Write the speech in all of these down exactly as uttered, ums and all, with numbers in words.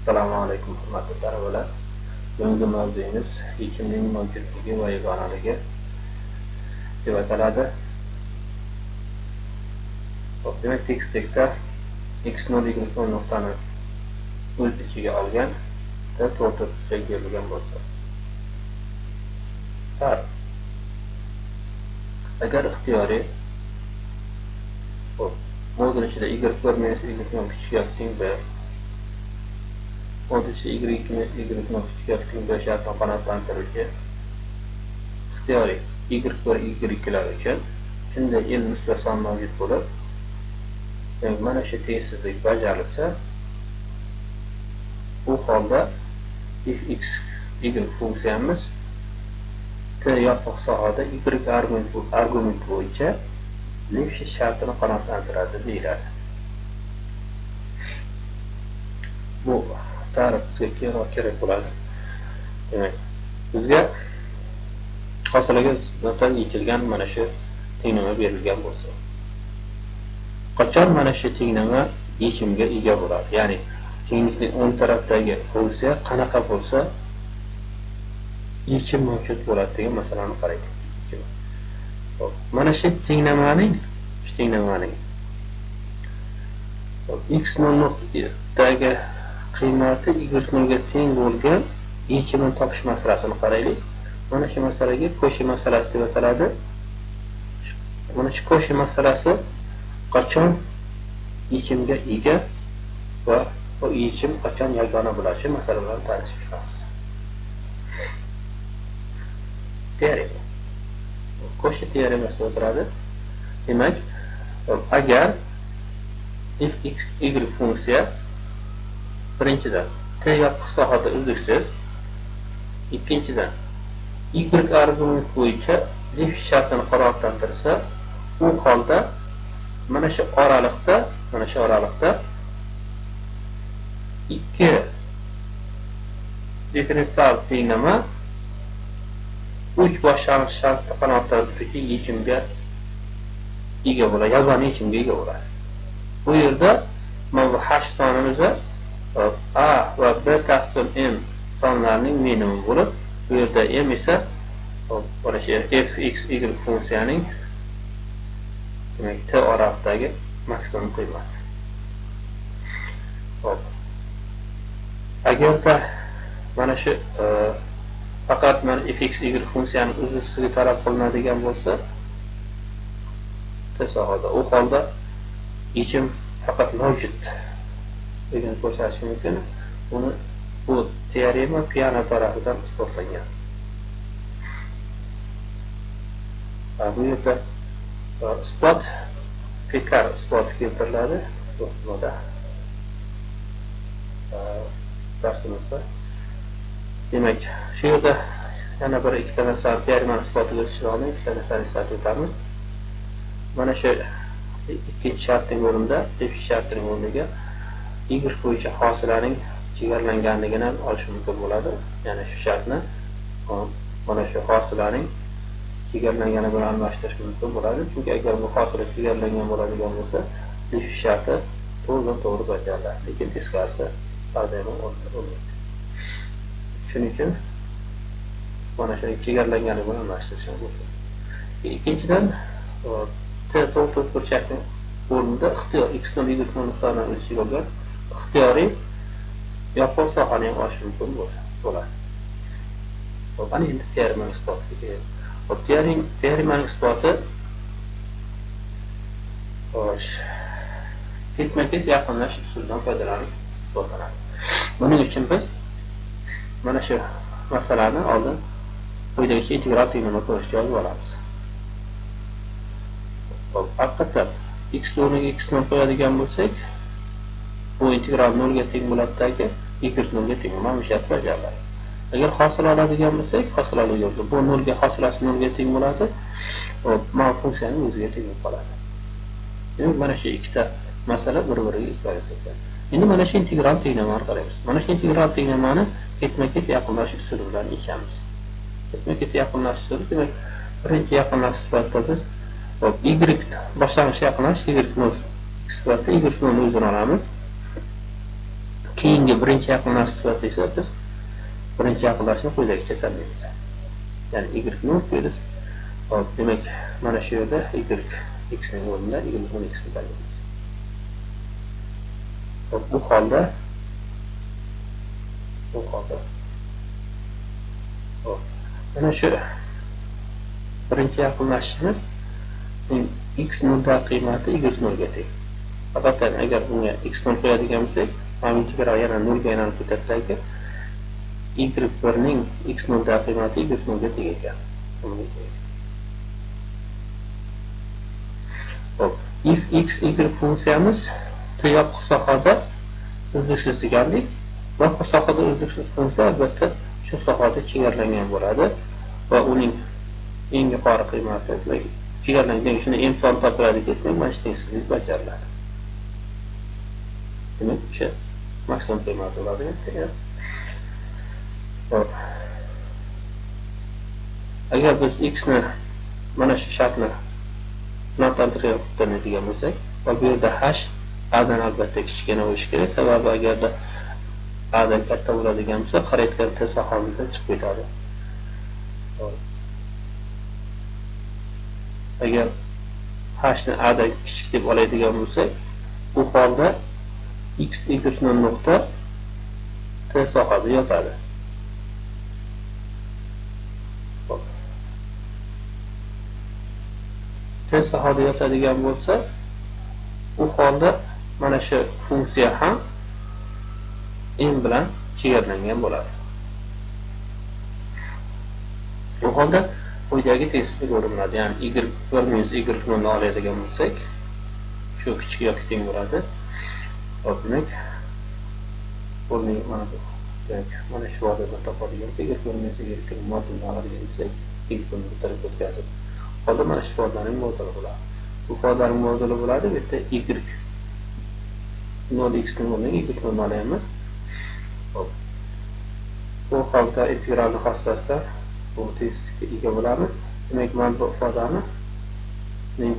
Assalomu alaykum hurmatli talabalar. Bugungi mavzuyimiz yechimning mavjudligi va yagonaligi deb ataladi. Demak, tekstda x nol y nol nuqtani o'z ichiga olgan va to'rtta berilgan bo'lsa. Har agar ixtiyoriy modul ichida y ko'rmaysiz, y nol kichik teng b, modul ichida y emas, y nol kichik teng b shartini qanoatlantiruvchi ixtiyoriy y ko'ra y lar uchun shunday l musbat son mavjud bo'lib, mana shu tengsizlik bajarilsa, bu holda fx y funksiyamiz t yopiq sohada y argument argument bo'yicha Lipschitz shartini qanoatlantiradi deyiladi. Bu ta'rif bizga keyinroq kerak bo'ladi. Demak, bizga hosilaga nisbatan yechilgan mana shu tenglama berilgan bo'lsa, qachon mana shu tenglama yechimga ega bo'ladi? Ya'ni tenglikning o'ng tarafdagi funksiya qanaqa bo'lsa yechim mavjud bo'ladi degan masalani qaraylik. Mana shu tenglamaning shu tenglamaning x nol nuqtadagi qiymati y nol ga teng bo'lgan yechimini topish masalasini qaraylik. Mana shu masalaga Cauchy masalasi deb ataladi. Mana shu Cauchy masalasi qachon yechimga ega va bu yechim qachon yagona bo'ladi, shu masala bilan tanishib chiqamiz. Teorema. Cauchy teoremasida o'tiradi. Demak, agar fx y funksiya birinchidan t yopiq sohada uzluksiz, ikkinchidan y argument bo'yicha Lipschitz shartini qanoatlantirsa, u holda mana shu oralikda, mana shu oralikda ikki differensial tenglama uch boshlang'ich shartni qanoatlantiruvchi yechimga ega bo'ladi, yagona yechimga ega bo'ladi. Bu yerda mana bu h sonimiz a va b taqsim m sonlarining minimum bo'lib, bu yerda m esa mana shu fx y funksiyaning demak t oralig'idagi maksimum qiymati. Hop. Agarda mana shu faqat mana fx y funksiyaning o'zisiga talab qilinadigan bo'lsa, t sohada, u holda yechim faqat mavjud degan ko'rsatish mumkin. Buni bu teorema Peano tarafidan isbotlangan. Bu yerda isbot Pekar isboti keltiriladi bu moda darsimizda. Demak, shu yerda yana bir ikkita narsani teoremani isbotiga o'tishdan ikkita narsani eslatib o'tamiz. Mana shu ikkinchi shartning o'rnida, Lipschitz shartining o'rniga y bo'yicha hosilaning chegaralanganligini ham olish mumkin bo'ladi. Ya'ni shu shartni mana shu hosilaning chegaralangani bilan almashtirish mumkin bo'ladi. Chunki agar bu hosila chegaralangan bo'ladigan bo'lsa, Lipschitz sharti to'g'ri to'g'ri bajariladi, lekin teskarisi har doim bo'lmaydi. Shuning uchun mana shu chegaralangani bilan almashtirish mumkin. Ikkinchidan, t to'rt burchakning o'rnida ixtiyor x nol y nol nuqtani o'z ichiga olgan ixtiyoriy yopiq sohani ham olish mumkin bo'ladi. Mana endi teoremaning isbotiga. Teoremaning isboti ketma-ket yaqinlash usulidan foydalanib isbotlanadi. Buning uchun biz mana shu masalani oldin quyidagi integral tenglama ko'rishga yozib olamiz. Haqiqatan x o'rniga x nol qo'yadigan bo'lsak, bu integral nol ga teng bo'ladidagi y nol ga teng, mana bu shart bajariladi. Agar hosil oladigan bo'lsak, hosil oladigan bu nol ga hosilasi nol ga teng bo'ladi, mana funksiyaning o'ziga teng qoladi. Demak, mana shu ikkita masala bir-biriga izoh etiladi. Endi mana shu integral tenglamani qaraymiz. Mana shu integral tenglamani ketma-ket yaqinlash usuli bilan yechamiz. Ketma-ket yaqinlash usuli, demak, birinchi yaqinlash sifatida biz y boshlang'ich yaqinlash y nol sifatida y nol o'zini olamiz. keyingi birinchi yaqinlashish sifati esa biz birinchi yaqinlashishni quyidagicha tanlaymiz. Ya'ni y nol qo'yamiz. Hop, demak, mana shu yerda y x ning o'rnida y o'n x ni tanlaymiz. Hop, bu holda bu holda hop, mana shu birinchi yaqinlashishimiz x nol da qiymati y nol ga teng. Faqat agar bunga x nol qo'yadigan bo'lsak, mana integral yana nol ga aylanib ketadi. y bir ning x nol da qiymati y nol ga teng ekan. Hop, if x y funksiyamiz yopiq sohada uzluksiz degandik va bu sohada uzluksiz funksiya albatta shu sohada chegaralangan bo'ladi va uning eng yuqori qiymati chegaralangan shuni m son topiladi desak, mana shu tengsizlik bajariladi. Demak, o'sha maksimum qiymati bo'ladi. Hop. Agar biz x ni mana shu shartni qiladigan bo'lsak, va bu yerda h a dan albatta kichkina bo'lishi kerak, sababi agarda a dan katta bo'ladigan bo'lsa, qarayotgan test sohamizda chiqib ketadi. Agar h ni a dan kichik deb oladigan bo'lsak, bu holda x y nol nuqta test sohada yotadi. Test sohada yotadigan bo'lsa, u holda mana shu funksiya ham m bilan chegaralangan bo'ladi. Bu holda quyidagi tengsizlik o'rinladi. Ya'ni y bir minus y nol ni oladigan bo'lsak, shu kichik yoki teng bo'ladi. Hop, demak, o'rniga mana bu mana shu vodada topadigan y bir minus y nol modulini oladigan bo'lsak, y buni bir tarafga o'tkazib, holda mana shu ifodaning moduli bo'ladi. Bu ifodaning moduli bo'ladi. Bu yerda y nol x ning o'rniga y nol olamiz. Hop. Bu holda integralni xoslasida bu tengsizlikka ega bo'lamiz. Demak, mana bu ifodamiz ning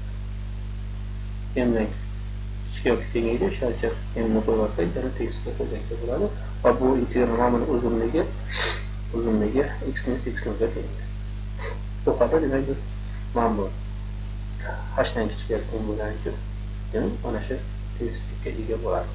m ning kichik yoki teng edi, o'shacha m ni qo'yib olsak, yana tengsizlik qo'ysak bo'ladi. Va bu integral nomini uzunligi uzunligi x minus x nol ga teng. Bu holda demak biz mana bu h dan kichik teng bo'lgani uchun, demak, mana shu tengsizlikka ega bo'ladi.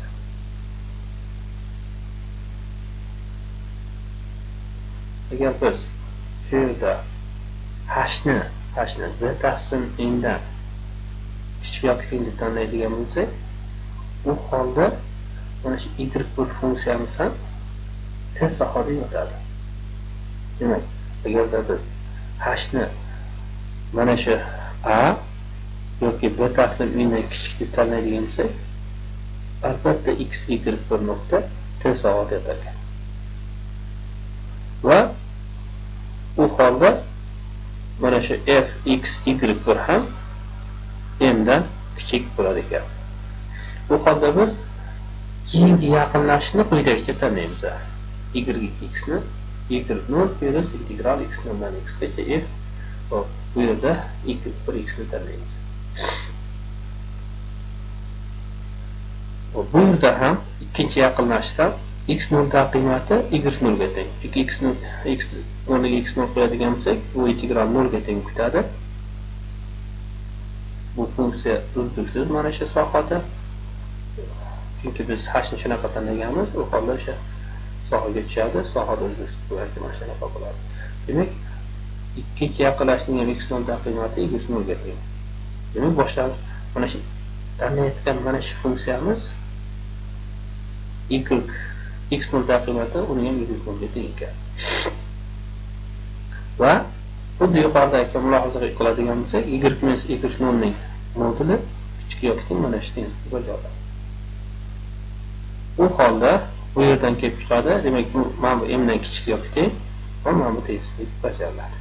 Agar biz shu yerda h ni h ni b taqsim n dan kichik yoki teng deb tanlaydigan bo'lsak, u holda mana shu y bir funksiyamiz ham test sohada yotadi. Demak, agarda biz h ni mana shu a yoki b taqsim n dan kichik deb tanlaydigan bo'lsak, albatta x y bir nuqta test sohada yotadi. Va u holda mana shu f x y bir ham m dan kichik bo'lar ekan. Bu holda biz keyingi yaqinlashishni quyidagicha tanlaymiz. Y x ni y nol plus integral x nol dan x gacha f. Hop, bu yerda y bir x ni tanlaymiz. Hop, bu yerda ham ikkinchi yaqinlashishda x nol da qiymati y nol ga teng. Chunki x nol x o'rniga x nol qo'yadigan bo'lsak, bu integral nol ga teng ketadi. Bu funksiya uzluksiz mana shu sohada. Chunki biz h ni shunaqa tanlaganmiz, u holda o'sha sohaga tushadi, sohada uzluksiz bo'ladi, mana shunaqa bo'ladi. Demak, ikkinchi yaqinlashishning ham x nol da qiymati y nol ga teng. Demak, boshlang'ich mana shu tanlayotgan mana shu funksiyamiz y x nol da qiymati uning ham y nol ga teng ekan. Va xuddi yuqoridagi mulohaza qiladigan bo'lsak, y minus y nol ning moduli kichik yoki teng mana shu tengsizlik bajariladi. U holda bu yerdan kelib chiqadi. Demak, bu mana bu m dan kichik yoki teng va mana bu tengsizlik bajariladi.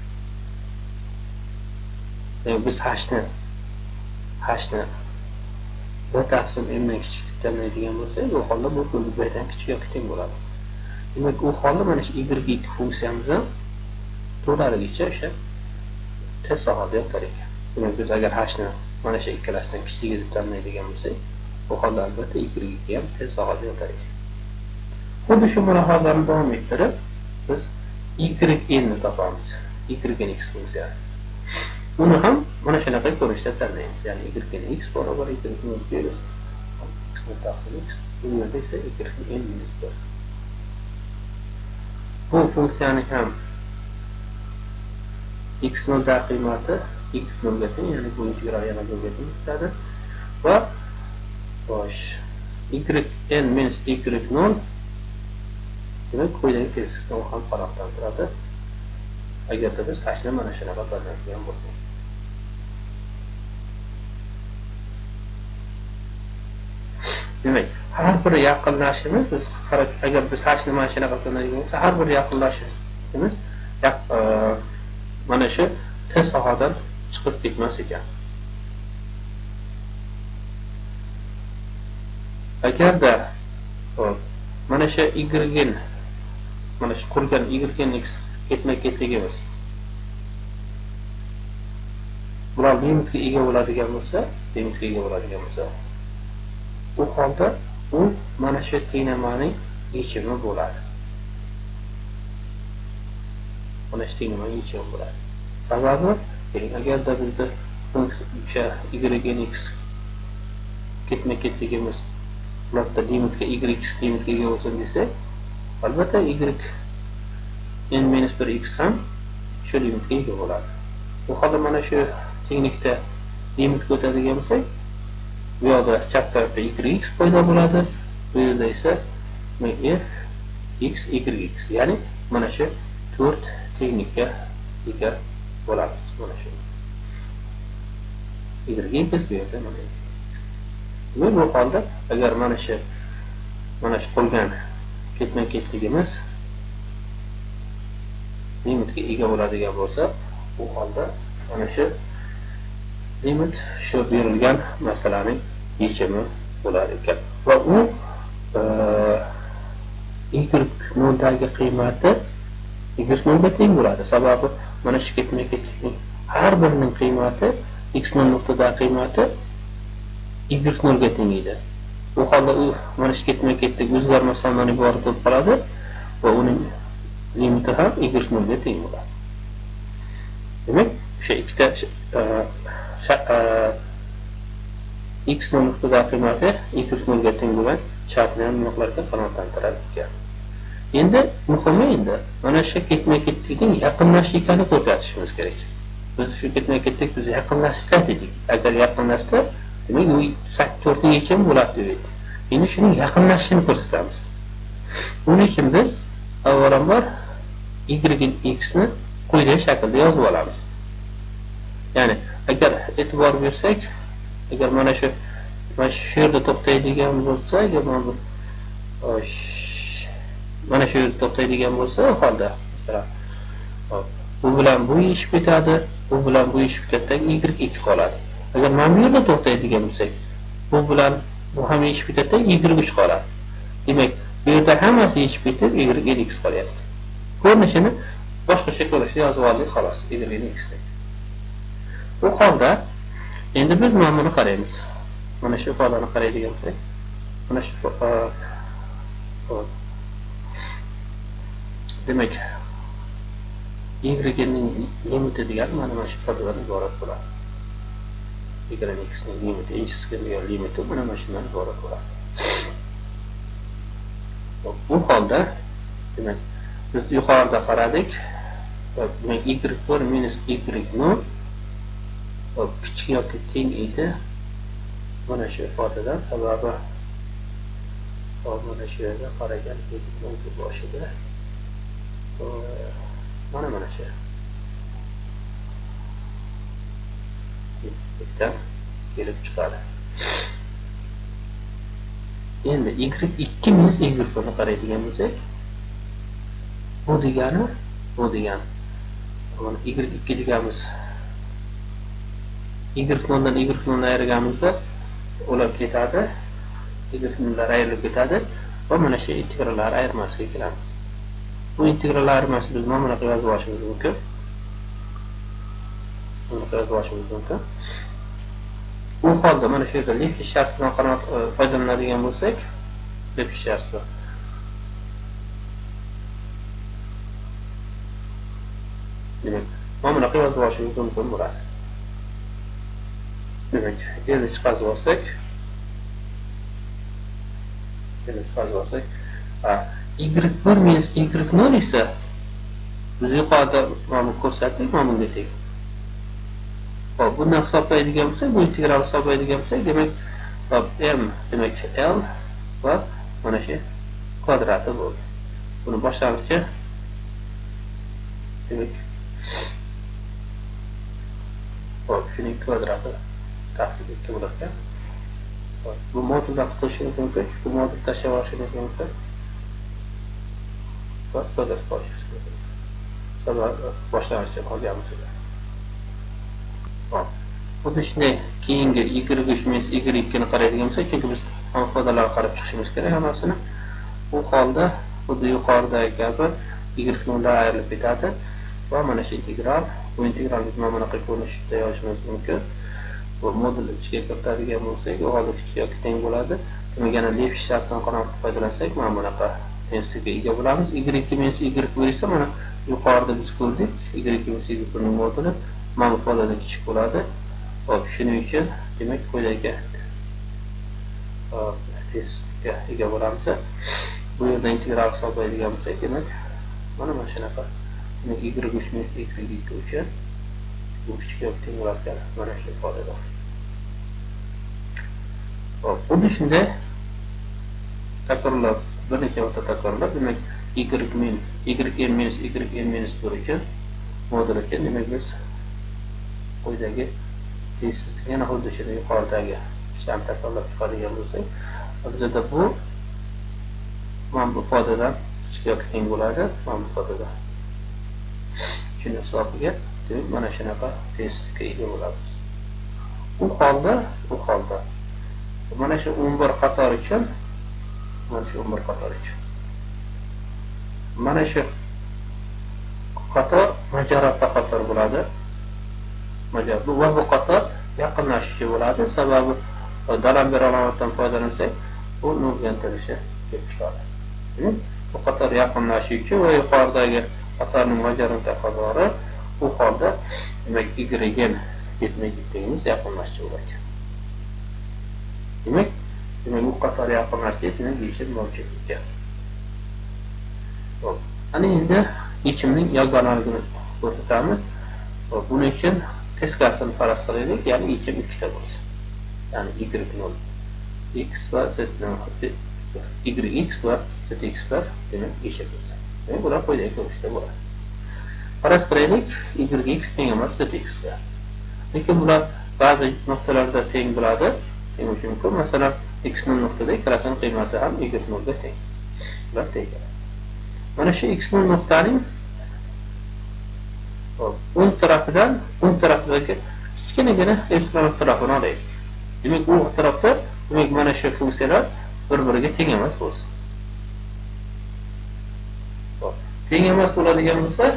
Demak, biz h ni h ni b taqsim m dan kichik deb tanlaydigan bo'lsak, bu holda bu b dan kichik yoki teng bo'ladi. Demak, u holda mana shu y ikki funksiyamiz ham to'laligicha o'sha test sohada yotar ekan. Demak, biz agar h ni mana shu ikkalasidan kichigi deb tanlaydigan bo'lsak, bu holda albatta y ikki ham test sohada yotar ekan. xuddi shu mulohazalarni davom ettirib biz yn ni topamiz. Yn x funksiyasi. Uni ham mana shunaqa ko'rinishda tanlaymiz. Ya'ni yn x barobar yn nol keladi. X nuqtasi x, bu yerda esa yn minus bir. Bu funksiyani ham x nol da qiymati x nol ga teng, ya'ni bu integral yana nolga teng bo'ladi va bosh yn minus y nol demak quyidagi kesishdan ham farqdan turadi. Agarda biz hashni mana shunaqa tanlagan bo'lsak. Demak, har bir yaqinlashishimiz biz agar biz hashni mana shunaqa tanlagan bo'lsa, har bir yaqinlashishimiz mana shu t sohadan chiqib ketmas ekan. Agarda mana shu y mana shu qurgan yn x ketma-ketligimiz bular limitga ega bo'ladigan bo'lsa, limitga ega bo'ladigan bo'lsa, u holda u mana shu tenglamaning yechimi bo'ladi. Mana shu tenglamaning yechimi bo'ladi. Sababi, agarda bizda funksiya yn x ketma-ketligimiz bularda limitga yx limitga ega bo'lsin desak, albatta y n minus bir x ham shu limitga ega bo'ladi. Bu holda mana shu tenglikda limitga o'tadigan bo'lsak, bu yoqda chap tarafda yx paydo bo'ladi, bu yerda esa f x yx, ya'ni mana shu to'rt tenglikka ega bo'lamiz. Mana shu yx bu yerda mana x. Bu holda agar mana shu mana shu qolgan ketma-ketligimiz limitga ega bo'ladigan bo'lsa, bu holda mana shu limit shu berilgan masalaning yechimi bo'lar ekan. Va u y nol dagi qiymati y nol ga teng bo'ladi. Sababi mana shu ketma-ketlikning har birining qiymati x nol nuqtada qiymati y nol ga teng edi. Bu holda u mana shu ketma-ketlik o'zgarmas sondan iborat bo'lib qoladi va uning limiti ham y nol ga teng bo'ladi. Demak, o'sha ikkita x nol nuqtada qiymati y nol ga teng bo'lgan shartni ham nimalarga qanoatlantirar ekan. Endi muhimi endi mana shu ketma-ketlikning yaqinlashish ekanini ko'rsatishimiz kerak. Biz shu ketma-ketlik biz yaqinlashsa dedik. Agar yaqinlashsa, demak u to'rtning yechimi bo'ladi dedik. Endi shuning yaqinlashishini ko'rsatamiz. Buning uchun biz avvalambor yn x ni quyidagi shaklda yozib olamiz. Ya'ni agar e'tibor bersak, agar mana shu mana shu yerda to'xtaydigan bo'lsa, agar mana bu mana shu yerda to'xtaydigan bo'lsa, u holda masalan bu bilan bu yechib ketadi, bu bilan bu yechib ketadi, y ikki qoladi. Agar mana bu yerda to'xtaydigan bo'lsak, bu bilan bu ham yechib ketadi, y uch qoladi. Demak, bu yerda hammasi yechib ketib, y x qolyapti. Ko'rinishini boshqacha ko'rinishda yozib oldik, xolos, y x deb. Bu holda endi biz mana buni qaraymiz. Mana shu ifodani qaraydigan bo'lsak, mana shu demak, y ning limiti degan mana mana shu ifodadan iborat bo'ladi. Y x ning limiti, x ga limiti mana mana shundan iborat bo'ladi. Bu holda demak, biz yuqorida qaradik. Demak, y bir minus y nol kichik yoki teng edi. Mana shu ifodadan sababi mana shu yerda qaragan edik boshida. Mana mana shu bitta kelib chiqadi. Endi y ikki minus y bir ni qaraydigan bo'lsak, bu degani, bu degani mana y ikki deganimiz y noldan y nolni ayirganimizda ular ketadi, y nollar ayrilib ketadi va mana shu integrallar ayirmasiga kelamiz. Bu integrallar ayirmasini biz mana bunaqa yozib olishimiz mumkin. Buni yozib olishimiz mumkin. Bu holda mana shu yerda Lipschitz shartidan foydalanadigan bo'lsak, Lipschitz sharti demak mana bunaqa yozib olishingiz mumkin bo'ladi. Demak, endi chiqazib olsak, endi chiqazib olsak, y bir minus y nol esa biz yuqorida mana ko'rsatdik, mana bunga teng. Hop, bundan hisoblaydigan bo'lsak, bu integral hisoblaydigan bo'lsak, demak, m demak l va mana shu kvadrati bo'ldi. Buni boshlang'ichga demak hop, shuning kvadrati taqsim ikki bo'lar ekan. Bu moduldan qilishingiz mumkin, bu modul tashlab olishingiz mumkin. Va kvadrat qo'yishingiz mumkin. Sabab boshlang'ichga qolganmiz. Hop. Xuddi shunday keyingi y uch minus y ikki ni qaraydigan bo'lsak, chunki biz ifodalarga qarab chiqishimiz kerak hammasini. Bu holda xuddi yuqoridagi kabi y noldan ayrilib ketadi va mana shu integral, bu integralni mana bunaqa ko'rinishda yozishimiz mumkin. Bu modul ichiga kiritadigan bo'lsak, u holda ikki yoki teng bo'ladi. Demak, yana Levsh shartidan foydalansak, mana bunaqa tengligi ega bo'lamiz. y ikki minus y bir esa mana yuqorida biz ko'rdik, y ikki minus y bir ning moduli mana bu ifodadan kichik bo'ladi. Hop, shuning uchun demak quyidagi testga ega bo'lamiz. Bu yerda integral hisoblaydigan bo'lsak, demak mana mana shunaqa. Demak, y uch minus y ikki uchun bu kichik yoki teng bo'ladi, mana shu ifodada. Hop, xuddi shunday takrorlab, bir necha marta takrorlab, demak y min y n minus y n minus bir uchun modul uchun demak biz quyidagi testni yana xuddi shuni yuqoridagi ishlarni takrorlab chiqadigan bo'lsak, bizda bu mana bu ifodadan kichik yoki teng bo'ladi, mana bu ifodadan. Shuni hisobiga demak mana shunaqa testga ega bo'lamiz. U holda, u holda mana shu o'n bir qator uchun, mana shu o'n bir qator uchun mana shu qator majoratda qator bo'ladi. Majorat bu va bu qator yaqinlashuvchi bo'ladi. Sababi dalamber alomatdan foydalansak, bu nolga intilishi deb chiqadi. Bu qator yaqinlashuvchi va yuqoridagi qatorning majorat taqozori u holda demak y yetmay ketganimiz yaqinlashuvchi bo'ladi. Demak, demak bu qator yaqinlashuvchi demak yechim mavjud ekan. Hop, ana endi yechimning yagonaligini ko'rsatamiz. Hop, buning uchun teskarisini faraz qilaylik, ya'ni yechim ikkita bo'lsin. Ya'ni y nol x va z yx va zxlar demak yechim bo'lsin. Demak, bular quyidagi ko'rinishda bo'ladi. Faraz qilaylik, yx teng emas zx ga. Lekin bular ba'zi nuqtalarda teng bo'ladi. Teng bo'lishi mumkin. Masalan, x nol nuqtada ikkalasining qiymati ham y nol ga teng. Bular teng. Mana shu x nol nuqtaning o'ng tarafidan o'ng tarafidagi kichkinagina epsilon tarafini olaylik. Demak, bu tarafda demak mana shu funksiyalar bir-biriga teng emas bo'lsin. Hop, teng emas bo'ladigan bo'lsa,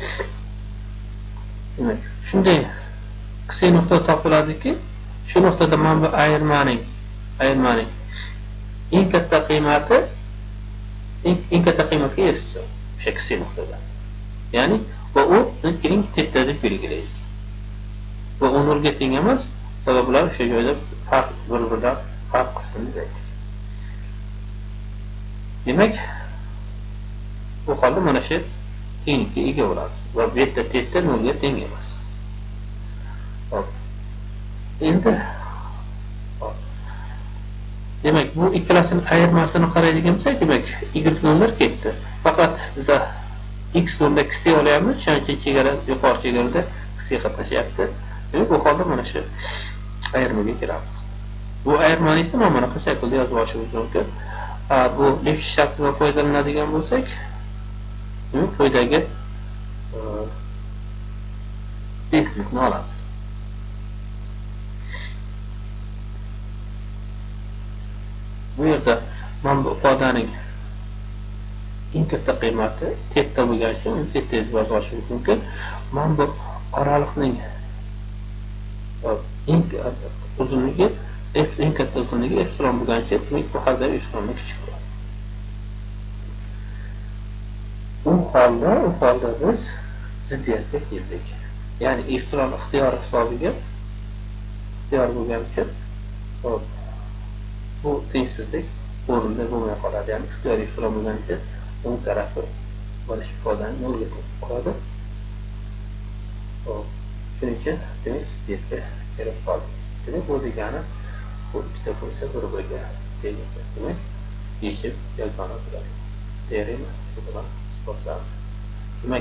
demak, shunday qisqa nuqta topiladiki, shu nuqtada mana bu ayirmaning ayirmaning eng katta qiymati eng katta qiymatga erishsa, o'sha qisqa nuqtada. Ya'ni va u ikkining tepda deb belgilaydi. Va u nolga teng emas, sabablar o'sha joyda farq bir-biridan farq qilsin deydi. Demak, bu holda mana shu tenglikka ega bo'ladi va bu yerda tepda nolga teng emas. Hop. Endi hop. Demak, bu ikkalasining ayirmasini qaraydigan bo'lsak, demak, y nollar ketdi. Faqat biz x nolda qisqa olyapmiz, shuning uchun chegara yuqori chegarada qisqa qatnashyapti. Demak, bu holda mana shu ayirmaga kiramiz. Bu ayirmani esa mana bunaqa shaklda yozib olishimiz mumkin. Bu Levsh shartidan foydalanadigan bo'lsak, demak, quyidagi tezlikni olamiz. Bu yerda mana bu ifodaning eng katta qiymati tepda bo'lgani uchun uni tepda deb yozib olishimiz mumkin. Mana bu oraliqning eng uzunligi f eng katta uzunligi epsilon bo'lganicha, demak bu holda epsilondan kichik bo'ladi. U holda, u holda biz ziddiyatga keldik. Ya'ni ixtirom ixtiyor hisobiga ixtiyor bo'lgan uchun hop bu tengsizlik o'rinda bo'lmay qoladi. Ya'ni ixtiyoriy ixtirom bo'lgan uchun o'ng tarafi mana shu ifodani nolga qo'yib qoladi. Hop shuning uchun demak ziddiyatga kelib qoldi. Demak bu degani bu ikkita bo'lsa bir-biriga teng. Demak yechim yagona bo'ladi. Teorema shu bilan isbotlandi. Demak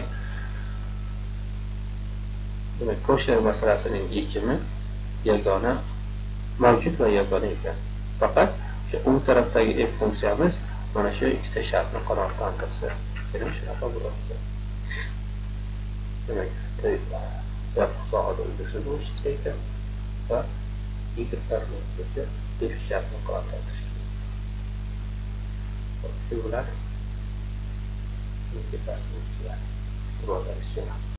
demak Koshler masalasining yechimi yagona mavjud va yagona ekan. Faqat shu o'ng tarafdagi f funksiyamiz mana shu ikkita shartni qanoatlantirsa, demak shunaqa bo'ladi. Demak, yopiq sohada o'zisi bo'lishi kerak va y tarmoqda f shartni qanoatlantirish kerak. Shu bilan ikki darsimiz tugaadi. E'tiborlaringiz uchun